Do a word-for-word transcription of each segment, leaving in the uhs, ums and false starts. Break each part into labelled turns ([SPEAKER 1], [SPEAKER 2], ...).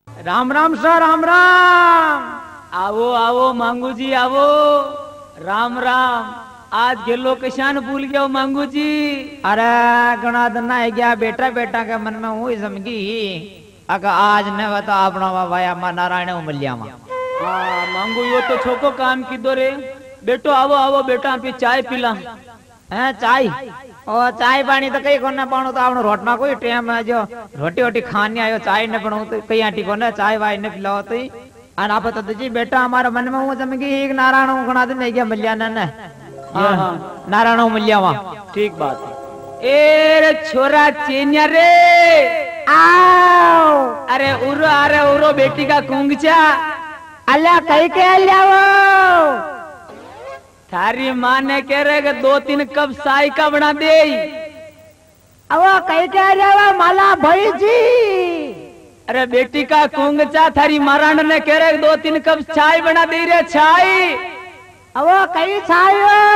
[SPEAKER 1] Ram Ram sir, Ram Ram. आवो आवो मांगू जी आवो। राम राम। आज गेलो किसान भूल गया मांगू जी।
[SPEAKER 2] अरे घना दिन है गया बेटा बेटा के मन में हुई समझी अगर आज न बता अपना भाया मा नारायण मिलिया मा।
[SPEAKER 1] हाँ मांगू यो तो छोको काम की दो रे। बेटो आवो आवो बेटा पे चाय पिला
[SPEAKER 2] है चाय और चाय पानी तो कई कोने पाणो तो आपनो रोटना कोई टाइम है जो रोटी रोटी खाने आयो चाय न बनाओ तो कई आटी कोने चाय वाय न पिलाओ तो और आप तो जी बेटा हमारे मन में वो जमगी एक नारायण गणा दिन नहीं गया मिलिया न
[SPEAKER 1] हाँ हाँ
[SPEAKER 2] नारायण मिलिया वहाँ
[SPEAKER 1] ठीक बात है। ए रे छोरा चेन्या रे
[SPEAKER 2] आओ
[SPEAKER 1] अरे उरो अरे उरो बेटी का कुंगचा
[SPEAKER 2] अल्लाह कहीं के लियाओ
[SPEAKER 1] थारी माँ ने कह रहे कि दो तीन कप चाय का बना दे।
[SPEAKER 2] अब कहीं के लियाओ माला भाई जी।
[SPEAKER 1] अरे बेटी का कुंगचा थारी महाराण ने कह रहे दो तीन कप चाय बना दे रे चाय।
[SPEAKER 2] अब कहीं चाय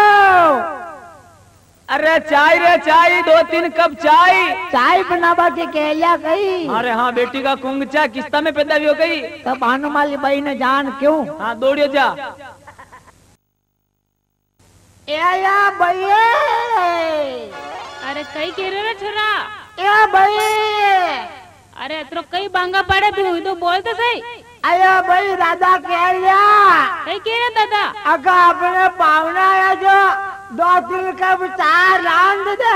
[SPEAKER 1] अरे चाय रे चाय दो तीन कप चाय
[SPEAKER 2] चाय बनावा के कह लिया कहीं।
[SPEAKER 1] अरे हाँ बेटी का कुंगचा किस्ता में पैदा भी हो गई
[SPEAKER 2] तो भानुमाली बाई ने जान क्यों।
[SPEAKER 1] हाँ दौड़ियो जा
[SPEAKER 2] या भैया।
[SPEAKER 3] अरे कई कह रहे छोरा
[SPEAKER 2] या भैया
[SPEAKER 3] अरे तो कई बांगा पड़े भी हुई तो बोल तो सही।
[SPEAKER 2] अयो भाई दादा कह लिया
[SPEAKER 3] कई कह रहे दादा
[SPEAKER 2] अगर अपने पावना है जो दो तीन कप चाय रांध दे।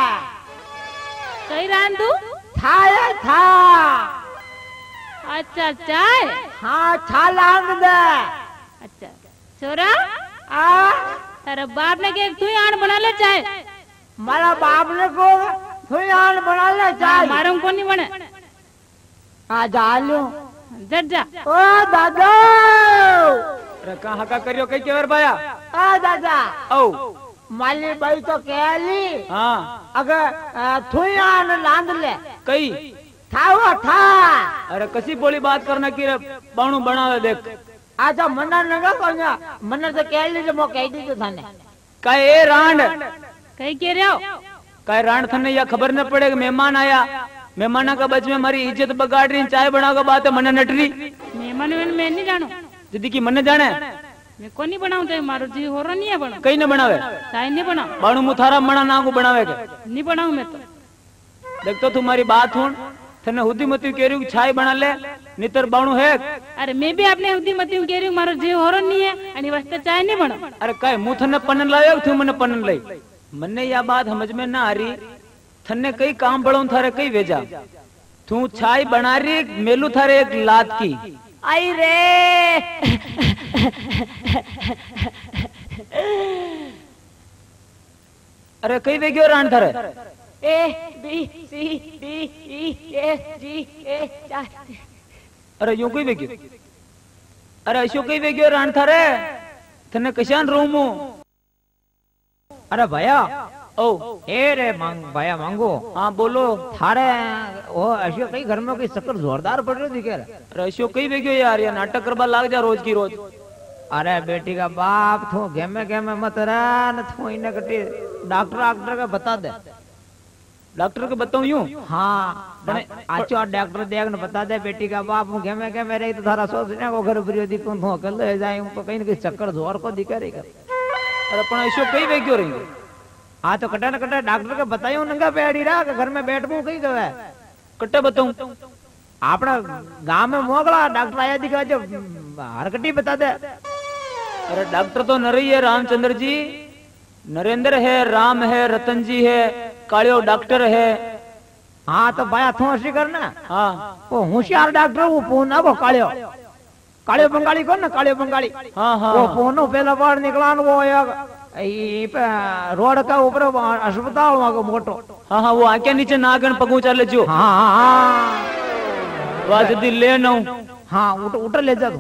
[SPEAKER 3] कई रान तू
[SPEAKER 2] था या था।
[SPEAKER 3] अच्छा चाय
[SPEAKER 2] हाँ छा रांध दे।
[SPEAKER 3] अच्छा छोरा
[SPEAKER 2] आ
[SPEAKER 3] तेरे बाप ने के तू आन बना ले चाय।
[SPEAKER 2] मारा बाप ने को तू आन बना ले चाय।
[SPEAKER 3] मारूं को नहीं बने
[SPEAKER 2] आ जा लो
[SPEAKER 3] जट जा।
[SPEAKER 2] ओ दादा
[SPEAKER 1] अरे कहाँ का करियो कई केवर भाया
[SPEAKER 2] आ दादा
[SPEAKER 1] ओ
[SPEAKER 2] माली भाई तो कह ली
[SPEAKER 1] हाँ
[SPEAKER 2] अगर थुयान लांद ले
[SPEAKER 1] कई
[SPEAKER 2] था वो था।
[SPEAKER 1] अरे कसी बोली बात करना की रे बाणू बनावे देख।
[SPEAKER 2] अच्छा मन्ना नगा कोन्या मन्ना तो कह ली जो मो कह दी तो थाने
[SPEAKER 1] का ए रांड
[SPEAKER 3] कई कह रहे हो
[SPEAKER 1] का रांड थने या खबर न पड़े कि मेहमान आया मेहमाना का बच में हमारी इज्जत बगाड़ रही चाय बना का बात है मन नटरी
[SPEAKER 3] मेहमान मैं नहीं जानू
[SPEAKER 1] दीदी की मन जाने
[SPEAKER 3] मैं को नहीं बनाऊं तो मारो जी हो रहा नहीं है बना
[SPEAKER 1] कहीं न बनावे
[SPEAKER 3] चाय नहीं बना
[SPEAKER 1] बाणू मुथारा मना ना को बनावे के
[SPEAKER 3] नहीं बनाऊं मैं तो
[SPEAKER 1] देख तो तुम्हारी बात हुन थने हुदी मती कह रही चाय बना ले नितर बाणू है।
[SPEAKER 3] अरे मैं भी अपने हुदी मती कह रही हूं मारो जी हो रहा नहीं है आणि वास्ते चाय नहीं बना।
[SPEAKER 1] अरे काय मुंह थने पनन लायो तू मने पनन लई मन्ने या बात समझ में ना आ रही थने कई काम बड़ों थारे कई वेजा तू चाय बना रही मेलू थारे एक लात की
[SPEAKER 2] आई रे
[SPEAKER 1] अरे कई वेग्यो रान थारे
[SPEAKER 2] A B C D E F G ए चार।
[SPEAKER 1] अरे यूं कई वेग्यो अरे ऐसो कई वेग्यो रान थारे थने कशान रूमू।
[SPEAKER 2] अरे भैया
[SPEAKER 1] ओ
[SPEAKER 2] ए रे मांग भैया मांगो
[SPEAKER 1] हाँ बोलो
[SPEAKER 2] थारे वो ऐसे कई घर में कोई शक्कर जोरदार पड़ रही दिखे रे।
[SPEAKER 1] अरे ऐसो कई वेग्यो यार ये नाटक करबा लाग जा रोज की रोज।
[SPEAKER 2] अरे बेटी का बाप थू गेमे गेमे मत रहा न थू इने कटी डॉक्टर डॉक्टर का बता दे
[SPEAKER 1] डॉक्टर को बताऊं यूं
[SPEAKER 2] हाँ आचो डॉक्टर देख न बता दे बेटी का बाप हूँ गेमे गेमे रही तो थारा सोचने को घर पर दिखूं थू अकल ले जाए हूँ तो कहीं न कहीं चक्कर जोर को दिखे रही कर।
[SPEAKER 1] अरे पण ऐसो कई वेग्यो रही
[SPEAKER 2] हाँ तो कटा न कटा डॉक्टर के बताइयो नंगा पेड़ी रहा घर में बैठ पू कहीं गए
[SPEAKER 1] कट्टे बताऊं
[SPEAKER 2] अपना गांव में मोगला डॉक्टर आया दिखा जो हरकटी बता दे।
[SPEAKER 1] अरे डॉक्टर तो नरई है रामचंद्र जी नरेंद्र है राम है रतन जी है कालियो डॉक्टर है।
[SPEAKER 2] हाँ तो भाया थू असी करना
[SPEAKER 1] हाँ
[SPEAKER 2] वो होशियार डॉक्टर वो पूना वो कालियो कालियो बंगाली कौन ना कालियो बंगाली
[SPEAKER 1] हाँ हाँ
[SPEAKER 2] वो पूनो पहला बार निकला वो ये पे रोड का ऊपर अस्पताल वहाँ को मोटो
[SPEAKER 1] हाँ हाँ वो आके नीचे नागन पगू चाले जो
[SPEAKER 2] हाँ हाँ
[SPEAKER 1] वाज दी ले नौ
[SPEAKER 2] हाँ उठ उठ ले जा तू।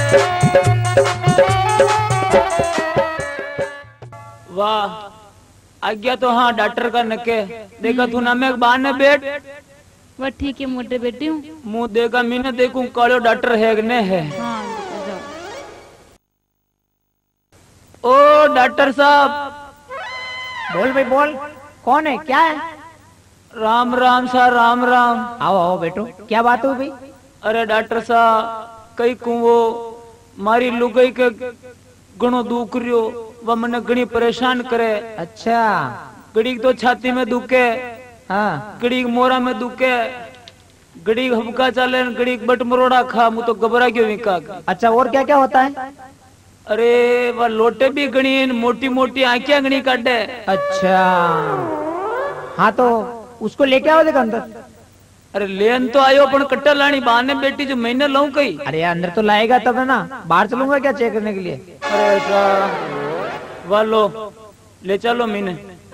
[SPEAKER 1] वाह आज्ञा तो हाँ डॉक्टर का नके देखा तू ना मैं बाने बैठ
[SPEAKER 3] वह ठीक है मोटे बेटी हूँ।
[SPEAKER 1] मुंह देखा मैंने देखूं कालो डॉक्टर है कि नहीं है।
[SPEAKER 3] हाँ जाओ।
[SPEAKER 1] ओ डॉक्टर साहब
[SPEAKER 2] बोल भाई बोल, कौन है, क्या है?
[SPEAKER 1] राम राम सा राम राम।
[SPEAKER 2] आओ आओ बेटो, क्या बात हो भाई?
[SPEAKER 1] अरे डॉक्टर साहब कई कुओ मारी लुगाई के घणो दुख रियो, वह मने घणी परेशान करे।
[SPEAKER 2] अच्छा
[SPEAKER 1] घड़ी तो छाती में दुखे,
[SPEAKER 2] हाँ
[SPEAKER 1] घड़ी मोरा में दुखे, घड़ी हबका चले, घड़ी बट मरोड़ा खा, मुझे तो घबरा क्यों विका।
[SPEAKER 2] अच्छा और क्या क्या होता है?
[SPEAKER 1] अरे वह लोटे भी घणी, मोटी मोटी आंखें घणी काटे।
[SPEAKER 2] अच्छा हाँ तो उसको लेके आओ देखो अंदर।
[SPEAKER 1] अरे लेन तो आयो पण कट्टा लानी बहाने बेटी जो महीने लाऊं कहीं।
[SPEAKER 2] अरे अंदर तो लाएगा तब है ना, बाहर चलूंगा क्या चेक करने के लिए?
[SPEAKER 1] अरे अच्छा वाह लो ले चलो मीने।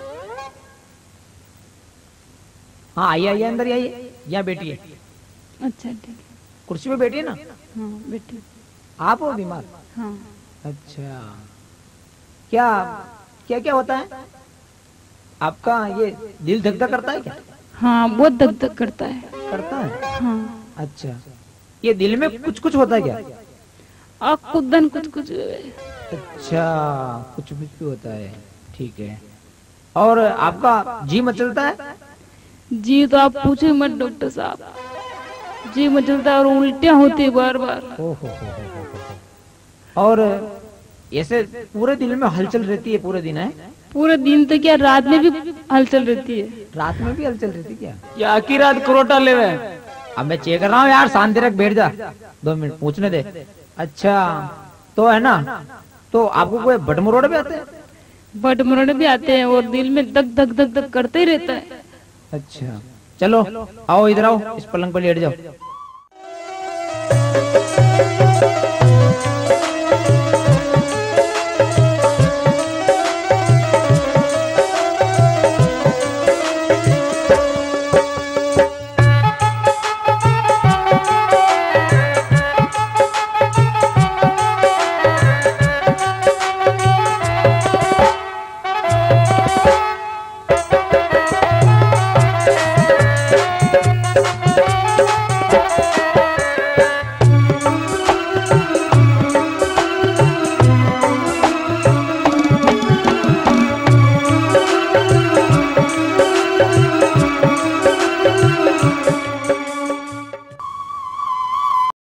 [SPEAKER 2] हाँ आइए आइए अंदर आइए, यहाँ बैठिए,
[SPEAKER 3] अच्छा ठीक है।
[SPEAKER 2] कुर्सी पे बैठिए ना।
[SPEAKER 3] हाँ बेटी।
[SPEAKER 2] आप हो बीमार?
[SPEAKER 3] हाँ
[SPEAKER 2] अच्छा क्या क्या क्या होता है आपका? ये दिल धक धक करता है क्या?
[SPEAKER 3] हाँ बहुत धक धक करता है।
[SPEAKER 2] करता है?
[SPEAKER 3] हाँ।
[SPEAKER 2] अच्छा ये दिल में कुछ कुछ होता है क्या?
[SPEAKER 3] आँख कुदन कुछ कुछ।
[SPEAKER 2] अच्छा कुछ कुछ भी होता है, ठीक है। और आपका जी मचलता है?
[SPEAKER 3] जी तो आप पूछे मत डॉक्टर साहब, जी मचलता है और उल्टियाँ होती है बार बार।
[SPEAKER 2] ओ हो हो हो हो हो। और ऐसे पूरे दिल में हलचल रहती है पूरे दिन? है
[SPEAKER 3] पूरे दिन तो क्या रात में भी हलचल रहती है।
[SPEAKER 2] रात में भी हलचल रहती है क्या?
[SPEAKER 1] या आखी रात करोटा लेवे।
[SPEAKER 2] अब मैं चेक कर रहा हूँ यार, शांति रख, बैठ जा, दो मिनट पूछने दे। अच्छा तो है ना, तो आपको कोई बटमरोड़ भी आते हैं?
[SPEAKER 3] बट मरोड़े भी आते हैं और दिल में धक धक धक धक करते ही रहता है।
[SPEAKER 2] अच्छा चलो आओ इधर आओ, इस पलंग पर लेट जाओ।